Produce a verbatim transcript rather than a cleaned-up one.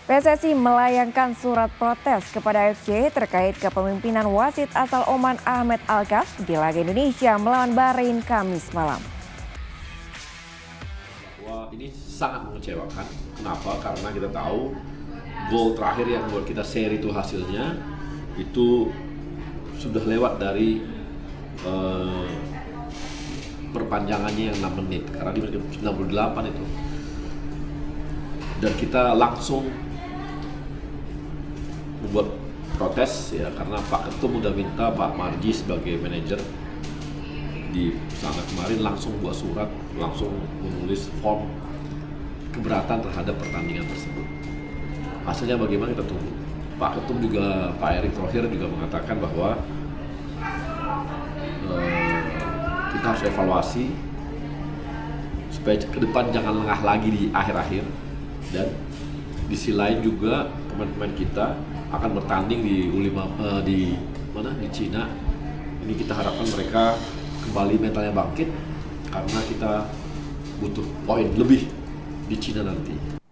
P S S I melayangkan surat protes kepada A F C terkait kepemimpinan wasit asal Oman Ahmed Alkaf di laga Indonesia melawan Bahrain Kamis malam. Wah, ini sangat mengecewakan. Kenapa? Karena kita tahu gol terakhir yang buat kita seri itu hasilnya itu sudah lewat dari eh, perpanjangannya yang enam menit karena di menit sembilan puluh delapan itu. Dan kita langsung membuat protes ya karena Pak Ketum udah minta Pak Marji sebagai manajer di sana kemarin langsung buat surat, langsung menulis form keberatan terhadap pertandingan tersebut. Hasilnya bagaimana kita tunggu. Pak Ketum juga, Pak Erick Thohir juga mengatakan bahwa eh, kita harus evaluasi supaya ke depan jangan lengah lagi di akhir-akhir, dan di sisi lain juga pemain-pemain kita akan bertanding di U lima eh, di mana di Cina. Ini kita harapkan mereka kembali mentalnya bangkit karena kita butuh poin lebih di Cina nanti.